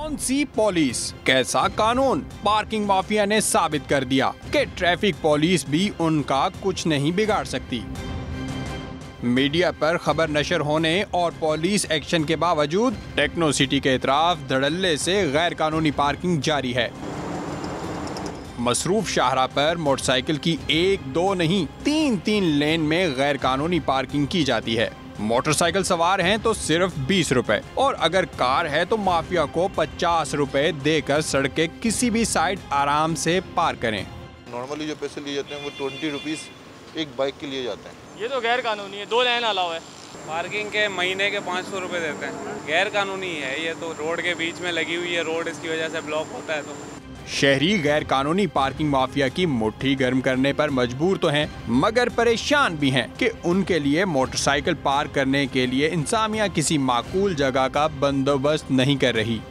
कौन सी पुलिस, कैसा कानून। पार्किंग माफिया ने साबित कर दिया कि ट्रैफिक पुलिस भी उनका कुछ नहीं बिगाड़ सकती। मीडिया पर खबर नशर होने और पुलिस एक्शन के बावजूद टेक्नो सिटी के इतराफ धड़ल्ले से गैर कानूनी पार्किंग जारी है। मसरूफ शाहरा पर मोटरसाइकिल की 1-2 नहीं 3-3 लेन में गैर कानूनी पार्किंग की जाती है। मोटरसाइकिल सवार हैं तो सिर्फ 20 रुपए और अगर कार है तो माफिया को 50 रुपए देकर सड़क के किसी भी साइड आराम से पार करें। नॉर्मली जो पैसे लिए जाते हैं वो 20 रुपीज़ एक बाइक के लिए जाते हैं। ये तो गैर कानूनी है, 2 लाइन अलाउ है। पार्किंग के महीने के 500 रुपए देते हैं, गैर कानूनी है। ये तो रोड के बीच में लगी हुई है, रोड इसकी वजह से ब्लॉक होता है। तो शहरी गैर कानूनी पार्किंग माफिया की मुट्ठी गर्म करने पर मजबूर तो हैं, मगर परेशान भी हैं कि उनके लिए मोटरसाइकिल पार्क करने के लिए इंतजामिया किसी माकूल जगह का बंदोबस्त नहीं कर रही।